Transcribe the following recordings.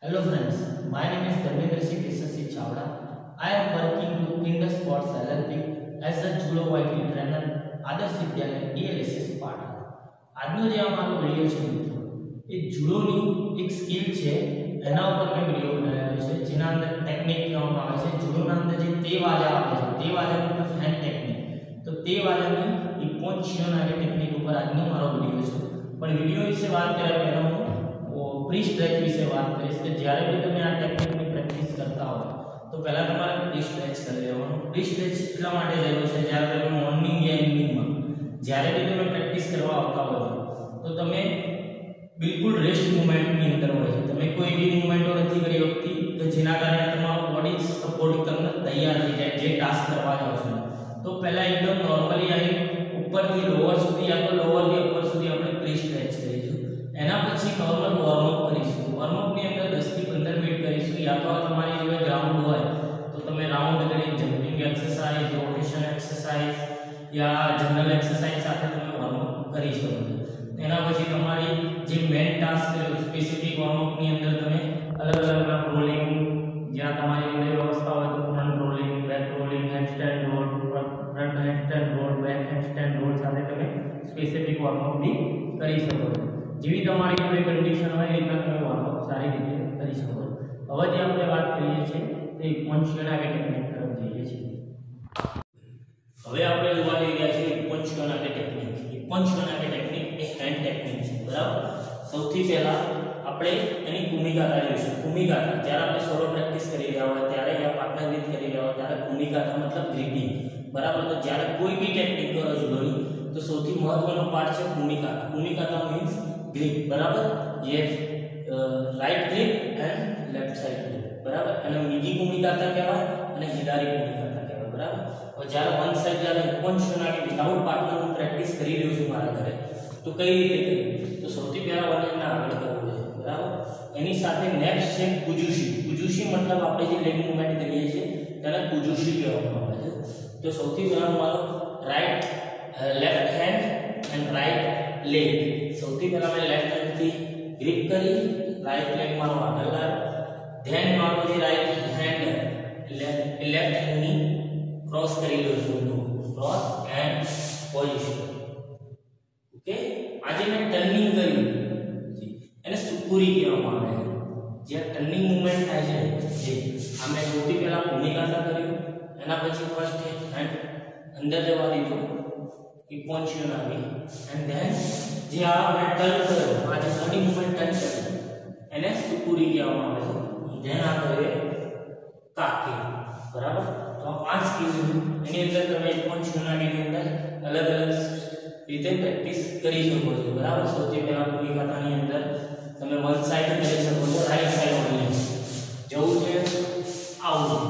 Hello friends, my name is Dharmendra Singh SSC Chawda. I am working with Indus Sports LLP as a judo YT trainer, આદર્શ વિદ્યાલય DLSS Patan. આજનો જે અમારો video છે મિત્રો, એ જુડોની એક skill છે એના ઉપર મેં વિડિયો બનાવ્યો છે જેના અંદર ટેકનિક કહેવામાં આવે છે. જુડોના અંદર જે તે વાજા આવે છે, તે વાજા મતલબ હેન્ડ ટેકનિક. તો તે વાજાની એક પોન્ચિયોનારી ટેકનિક ઉપર આજનો મારો વિડિયો છે. પણ વિડિયો વિશે વાત કર્યા પહેલા હું પ્રી સ્ટ્રેચ વિશે વાત કરીશ કે જ્યારે બી તમે આ ટેકનિકની પ્રેક્ટિસ કરતા હો તો પહેલા તમારે પ્રી સ્ટ્રેચ કરી લેવાનું. પ્રી સ્ટ્રેચ એટલા માટે જરૂરી છે જ્યારે તમે મોર્નિંગ યા ઇવનિંગમાં જ્યારે બી તમે પ્રેક્ટિસ કરવા આવતા હો તો તમે બિલકુલ રેસ્ટ મુવમેન્ટની અંદર હોય છે. તમે કોઈ એવી મુવમેન્ટો નથી કરી શકતી કે જેના કારણે તમારું બોડી સપોર્ટ કરીને તૈયાર થઈ જાય જે ટાસ્ક કરવા જાવ છો. તો પહેલા એકદમ નોર્મલી આવી ઉપરથી લોઅર સુધી યા તો લોઅરથી અપર સુધી આપણે પ્રી સ્ટ્રેચ કરીશું. એના પછી નોર્મલ વોર્મ અપ કરીશું. વોર્મ અપ ની અંદર 10 થી 15 મિનિટ કરીશું. યા તો તમારી જોડે ગ્રાઉન્ડ હોય તો તમે રાઉન્ડ કરી જમ્પિંગ એક્સરસાઇઝ, રોટેશન એક્સરસાઇઝ યા જનરલ એક્સરસાઇઝ સાથે તમે વોર્મ અપ કરી શકો છો. એના પછી તમારી જે મેઇન ટાસ્ક છે સ્પેસિફિક વોર્મ અપ ની અંદર તમે અલગ અલગ રોલિંગ જ્યાં તમારી જોડે વ્યવસ્થા હોય તો front rolling, back rolling, handstand roll, front handstand roll, back handstand roll સાથે તમે સ્પેસિફિક વોર્મ અપ બી કરી શકો છો. જેવી તમારી જોડે કન્ડિશન હોય એ રીતના તમે વોર્મ અપ સારી રીતે કરી શકો છો. હવે જે આપણે વાત કરીએ છીએ તે પોન્ચિયોનારી ટેકનિક તરફ જઈએ છીએ. હવે આપણે જોવા જઈ રહ્યા છીએ પોન્ચિયોનારી ટેકનિક. પોન્ચિયોનારી ટેકનિક એ હેન્ડ ટેકનિક છે, બરાબર. સૌથી પહેલા આપણે એની ભૂમિકાતા જોઈશું. ભૂમિકાતા જ્યારે આપણે સોલો પ્રેક્ટિસ કરી રહ્યા હોય ત્યારે યા પાર્ટનર વિથ કરી રહ્યા હોય ત્યારે ભૂમિકાતા મતલબ ગ્રીપિંગ, બરાબર. તો જ્યારે કોઈ બી ટેકનિક કરો જુડોની તો સૌથી મહત્વનો પાર્ટ છે ભૂમિકાતા. ભૂમિકાતા મીન્સ grip, બરાબર. યે right grip and left side grip, બરાબર. અને બીજી ભૂમિકાતા કહેવાય અને હિડારી ભૂમિકાતા કહેવાય, બરાબર. હવે જ્યારે વન સાઈડ જ્યારે પોન્ચિયોનારી વિધાઉટ પાર્ટનર હું પ્રેક્ટિસ કરી રહ્યો છું મારા ઘરે તો કઈ રીતે કરવી? તો સૌથી પહેલા વન હેન્ડના આગળ કરવું છે, બરાબર. એની સાથે નેક્સ્ટ છે કુજુશી. કુજુશી મતલબ આપણે જે લેગ મૂવમેન્ટ કરીએ છીએ તેને કુજુશી કહેવામાં આવે છે. તો સૌથી પહેલા મારો right left hand and right leg. સૌથી પહેલા મેં લેફ્ટ હેન્ડ થી ગ્રીપ કરી રાઈટ લેગ મારો આગળ લાવ્યો. ધેન મારો જે રાઈટ હેન્ડ લેફ્ટ હેન્ડ ની ક્રોસ કરી લો છું. Cross and position. ઓકે. આજે મેં ટર્નિંગ કર્યું એને સુકુરી કહેવામાં આવે છે. જે ટર્નિંગ મૂવમેન્ટ થાય છે જે આ મેં સૌથી પહેલા ભૂમિકાતા કર્યું. એના પછી ફર્સ્ટ હેન્ડ અંદર જવા દીધું પોન્ચિયોનારી એન્ડ ધેન જે આ મેં ટર્ન કર્યો આ જે ટર્નિંગ મૂવમેન્ટ ટર્ન કર્યું એને સુકુરી કહેવામાં આવે છે. ધેન આ કરે કાકે, બરાબર. તો આ પાંચ સ્કિલ એની અંદર તમે પોન્ચિયોનારીની અંદર અલગ અલગ રીતે પ્રેક્ટિસ કરી શકો છો, બરાબર. સૌથી પહેલા ભૂમિકાતાની અંદર તમે વન સાઈડ કરી શકો છો, રાઈટ સાઈડ ઓનલી જવું છે આવું.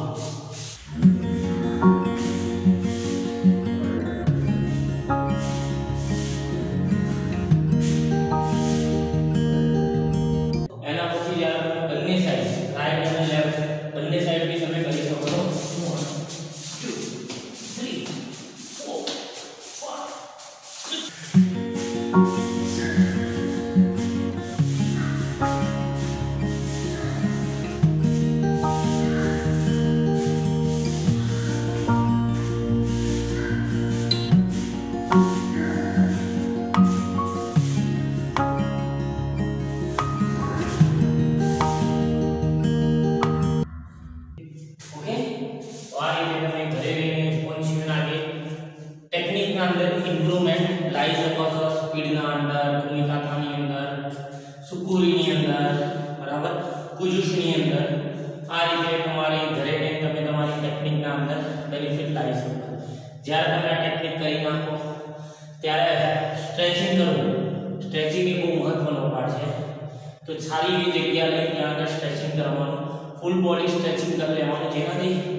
જ્યારે તમે આ ટેકનિક કરી નાખો ત્યારે સ્ટ્રેચિંગ કરવું. સ્ટ્રેચિંગ એ બહુ મહત્વનો પાર્ટ છે. તો સારી એવી જગ્યા લઈ ત્યાં આગળ સ્ટ્રેચિંગ કરવાનું, ફૂલ બોડી સ્ટ્રેચિંગ કરી લેવાનું જેનાથી